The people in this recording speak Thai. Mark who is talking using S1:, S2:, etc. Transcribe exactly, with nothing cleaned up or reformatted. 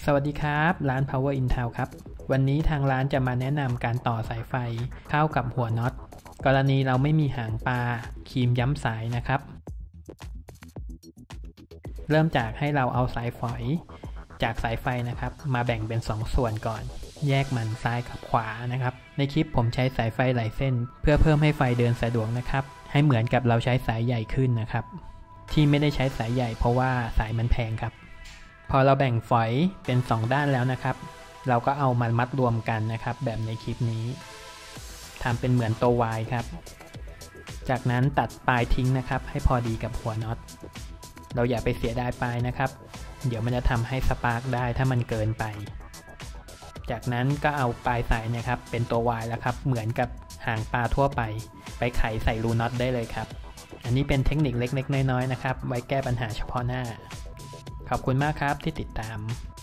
S1: สวัสดีครับร้าน Power Intel ครับวันนี้ทางร้านจะมาแนะนำการต่อสายไฟเข้ากับหัวน็อตกรณีเราไม่มีหางปลาครีมย้ำสายนะครับเริ่มจากให้เราเอาสายฝอยจากสายไฟนะครับมาแบ่งเป็นสองส่วนก่อนแยกมันซ้ายกับขวานะครับในคลิปผมใช้สายไฟหลายเส้นเพื่อเพิ่มให้ไฟเดินสะดวกนะครับให้เหมือนกับเราใช้สายใหญ่ขึ้นนะครับที่ไม่ได้ใช้สายใหญ่เพราะว่าสายมันแพงครับพอเราแบ่งฝอยเป็นสองด้านแล้วนะครับเราก็เอามันมัดรวมกันนะครับแบบในคลิปนี้ทำเป็นเหมือนตัว Y ครับจากนั้นตัดปลายทิ้งนะครับให้พอดีกับหัวน็อตเราอย่าไปเสียดายปลายนะครับเดี๋ยวมันจะทำให้สปาร์กได้ถ้ามันเกินไปจากนั้นก็เอาปลายสายนะครับเป็นตัว Y แล้วครับเหมือนกับหางปลาทั่วไปไปไขใส่รูน็อตได้เลยครับอันนี้เป็นเทคนิคเล็กๆน้อยๆนะครับไว้แก้ปัญหาเฉพาะหน้าขอบคุณมากครับที่ติดตาม